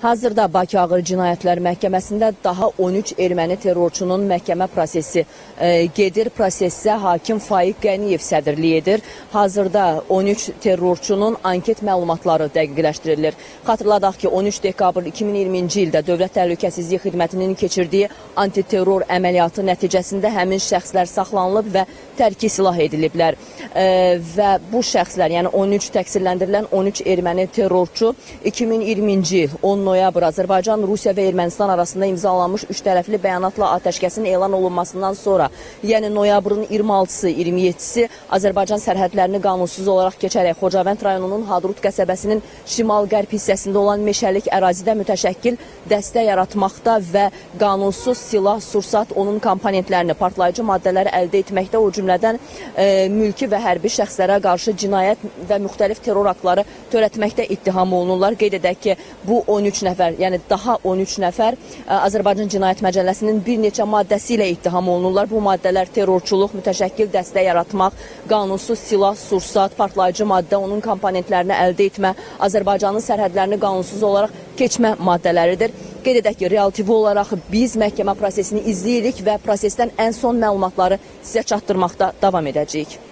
Hazırda Bakı Ağır Cinayətlər Məhkəməsində daha 13 erməni terrorçunun məhkəmə prosesi gedir. Prosesə hakim Faiq Qəniyev sədrlik edir. Hazırda 13 terrorçunun anket məlumatları dəqiqləşdirilir. Xatırladaq ki, 13 dekabr 2020-ci ildə Dövlət Təhlükəsizlik Xidmətinin keçirdiyi antiterror əməliyyatı nəticəsində həmin şəxslər saxlanılıb və tərki silah ediliblər. Və bu şəxslər, yəni 13 təqsirləndirilən 13 erməni terrorçu 2020-ci il 10 noyabr Azərbaycan, Rusiya və Ermənistan arasında imzalanmış 3 tərəfli bəyanatla atəşkəsin elan olunmasından sonra, yəni noyabrın 26-sı, 27-si Azərbaycan sərhədlərini qanunsuz olaraq keçərək Xocavənd rayonunun Hadrut qəsəbəsinin şimal-qərb hissəsində olan meşəlik ərazidə mütəşəkkil dəstə yaratmaqda və qanunsuz silah, sursat, onun komponentlərini, partlayıcı maddələri əldə etməkdə, o cümlədən mülki və hərbi şəxslərə qarşı cinayət və müxtəlif terror aktları törətməkdə ittiham olunurlar. Qeyd edək ki, bu 13 nəfər, yəni daha 13 nəfər Azərbaycan Cinayət Məcəlləsinin bir neçə maddəsi ilə ittiham olunurlar. Bu maddələr terrorçuluq, mütəşəkkil dəstə yaratmaq, qanunsuz silah, sursat, partlayıcı maddə, onun komponentlərini əldə etmə, Azərbaycanın sərhədlərini qanunsuz olaraq keçmə maddələridir. Qeyd edək ki, real TV olaraq biz məhkəmə prosesini izləyirik və prosesdən ən son məlumatları sizə çatdırmaqda davam edəcəyik.